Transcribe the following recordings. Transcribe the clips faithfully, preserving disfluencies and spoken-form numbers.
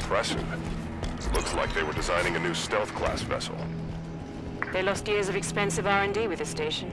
Impressive. Looks like they were designing a new stealth class vessel. They lost years of expensive R and D with the station.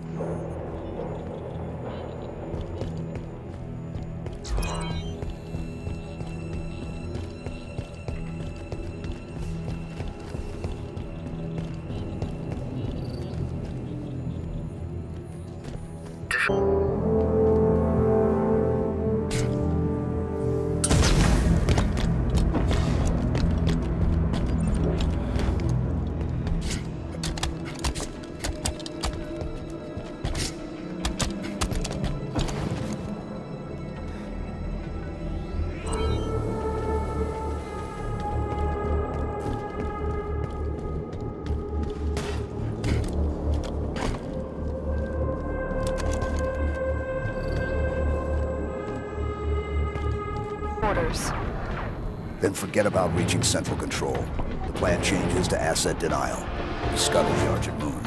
Orders. Then forget about reaching central control. The plan changes to asset denial. Scuttle the Argent Moon.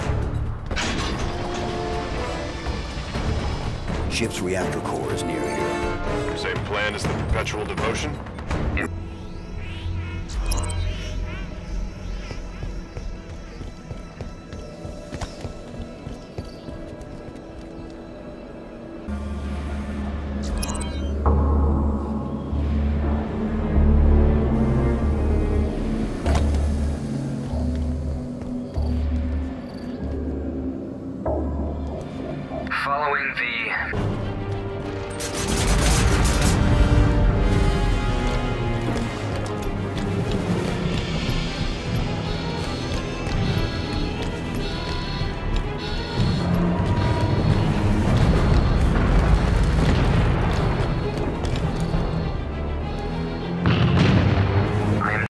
Ship's reactor core is near here. Same plan as the perpetual devotion?